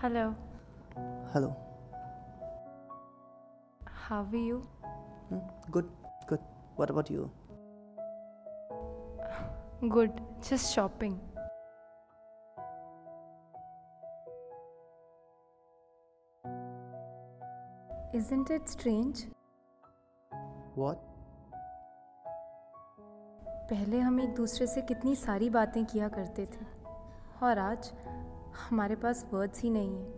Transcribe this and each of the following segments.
Hello, Hello. how are you? Good, good. What about you? Good, just shopping. Isn't it strange? What? पहले हम एक दूसरे से कितनी सारी बातें किया करते थे और आज हमारे पास वर्ड्स ही नहीं है.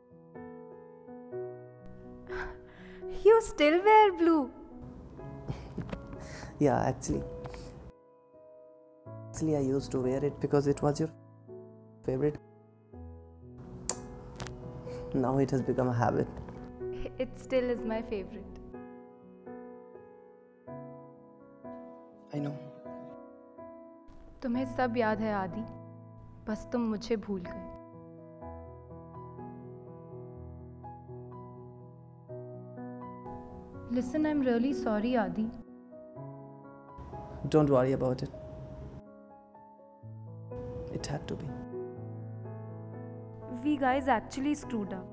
You still wear blue. Yeah, actually, I used to wear it because it was your favorite. Now it has become a habit. It still is my favorite. I know. तुम्हें सब याद है आदि, बस तुम मुझे भूल गए. Listen, I'm really sorry, Adi. Don't worry about it. It had to be. We guys actually screwed up.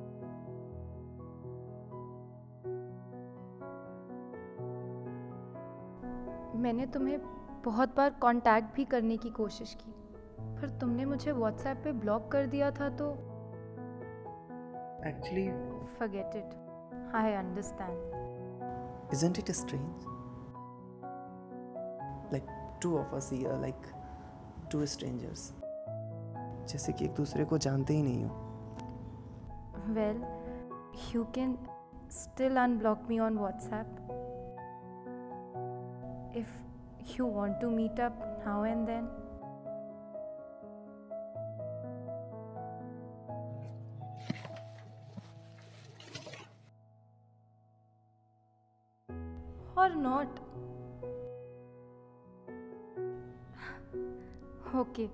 मैंने तुम्हें बहुत बार कांटेक्ट भी करने की कोशिश की, पर तुमने मुझे व्हाट्सएप पे ब्लॉक कर दिया था तो Actually, forget it. I understand. isn't it strange? Like two of us here, like two strangers. जैसे कि एक दूसरे को जानते ही नहीं हो. Well, you can still unblock me on WhatsApp. If you want to meet up now and then. Or not. Okay.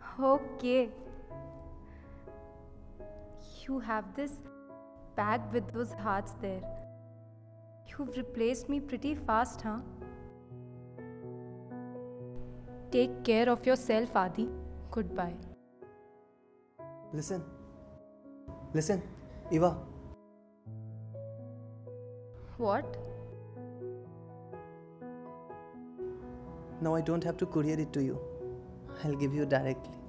You have this bag with those hearts there. You've replaced me pretty fast, huh? Take care of yourself, Adi. Goodbye. Listen, Eva. What? Now I don't have to courier it to you. I'll give you directly.